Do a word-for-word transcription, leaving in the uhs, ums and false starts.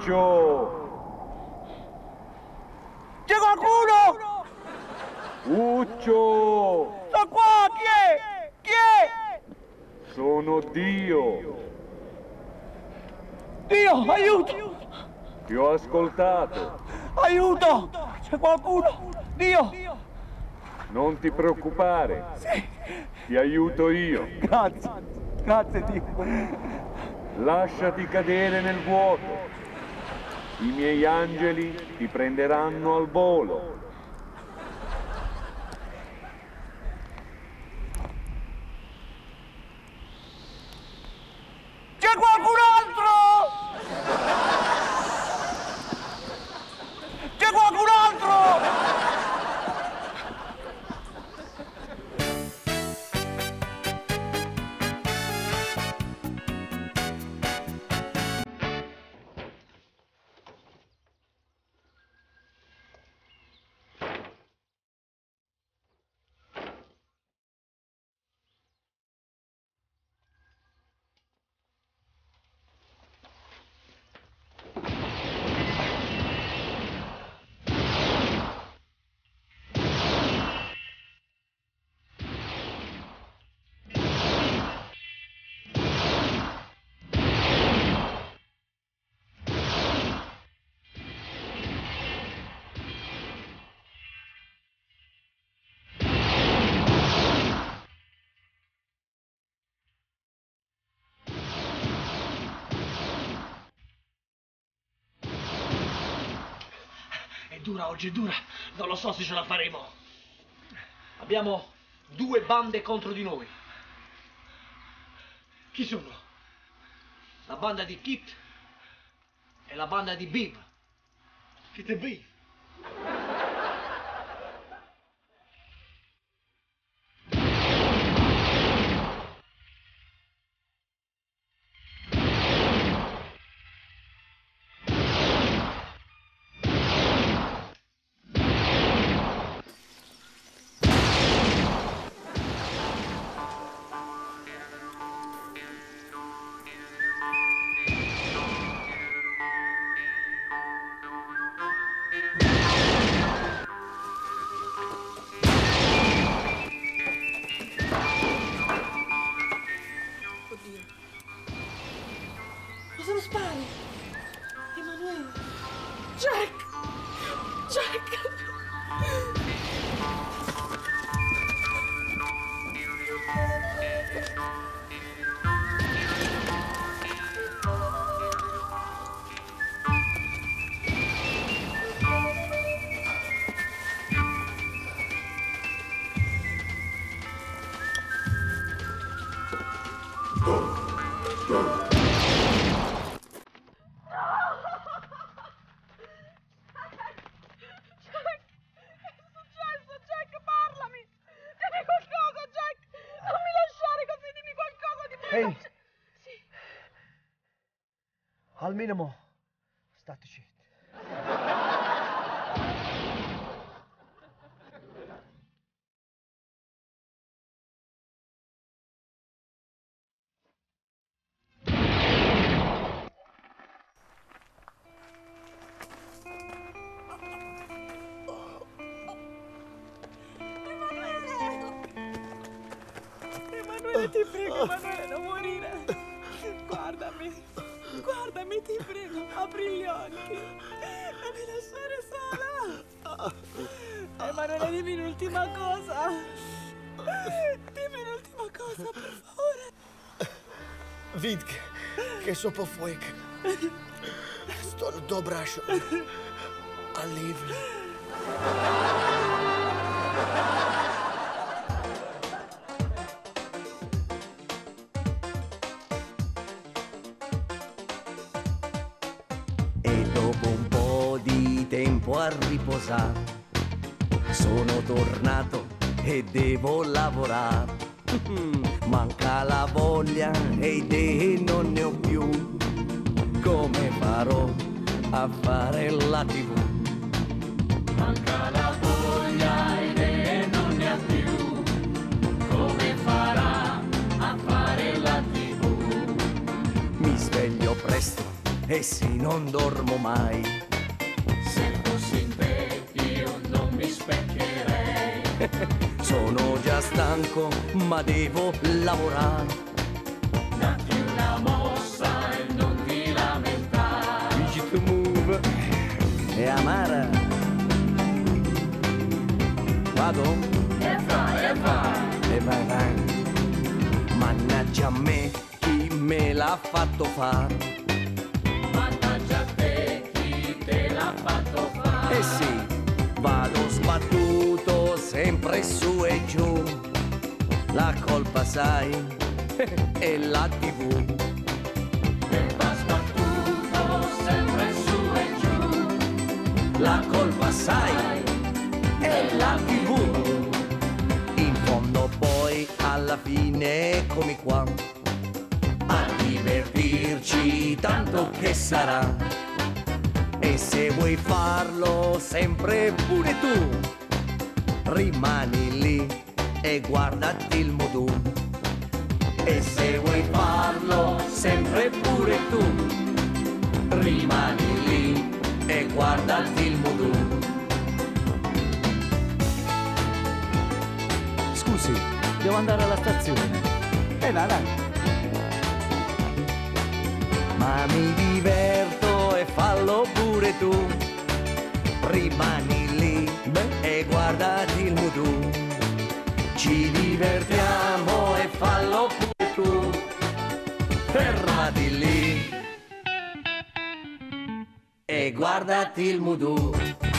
Uccio! C'è qualcuno? Uccio! Sto qua, chi è? Chi è? Sono Dio! Dio, aiuto! Ti ho ascoltato! Aiuto! C'è qualcuno? Dio! Non ti preoccupare! Sì! Ti aiuto io! Grazie! Grazie Dio! Lasciati cadere nel vuoto! I miei angeli ti prenderanno al volo! C'è qualcun altro? C'è qualcun altro? È dura oggi, è dura. Non lo so se ce la faremo. Abbiamo due bande contro di noi. Chi sono? La banda di Kit e la banda di Beef. Kit e Beef. Cosa lo spari? Emanuele! Jack! Jack! Ehi! Sì. Al minimo, state zitti. Emanuele, ti prego, Emanuele, non morire. Guardami, guardami, ti prego, apri gli occhi. Non mi lasciare sola. Emanuele, dimmi l'ultima cosa. Dimmi l'ultima cosa, per favore. Vidke, che so po fuek. Sto dobra šo. Alivli. E dopo un po' di tempo a riposare sono tornato e devo lavorare. Manca la voglia e idee non ne ho più. Come farò a fare la tivù? Manca la voglia e idee non ne ha più. Come farà a fare la tivù? Mi sveglio presto e sì, non dormo mai. Se fossi in te io non mi specchierei. Sono già stanco, ma devo lavorare. Datti una mossa e non ti lamentare. Easy to move. E amara. Vado? E vai, e vai. E vai, vai. Mannaggia a me, chi me l'ha fatto fare. Mannaggia a te, chi te l'ha fatto fare. Eh sì, vado sbattuto sempre su e giù. La colpa sai, è la tivù. E va sbattuto sempre su e giù. La colpa sai, è la tivù. In fondo poi alla fine eccomi qua a divertirci tanto che sarà. E se vuoi farlo sempre pure tu, rimani lì e guardati il modù. E se vuoi farlo sempre pure tu, rimani lì e guardati il modù. Scusi, devo andare alla stazione. E là, là. Ma mi diverto e fallo pure tu. Rimani lì e guardati il modù. Ci divertiamo e fallo pure tu. Fermati lì e guardati il modù.